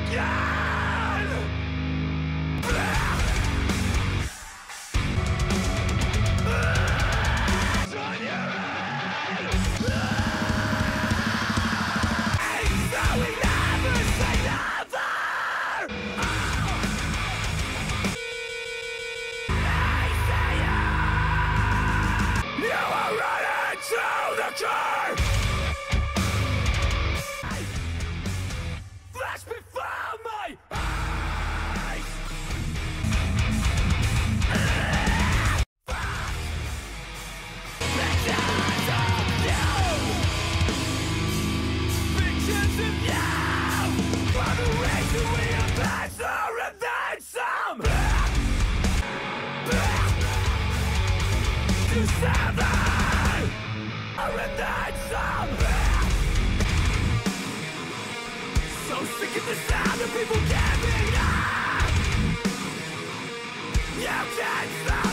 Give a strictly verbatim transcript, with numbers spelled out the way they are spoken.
again! It's on your head! So we never say never! You are running to the curve! Flash before my eyes! Pictures of you! Pictures of you! For the reason we have passed and then some! To seven! Or and then some! So sick of the sound of people giving up! You can't stop!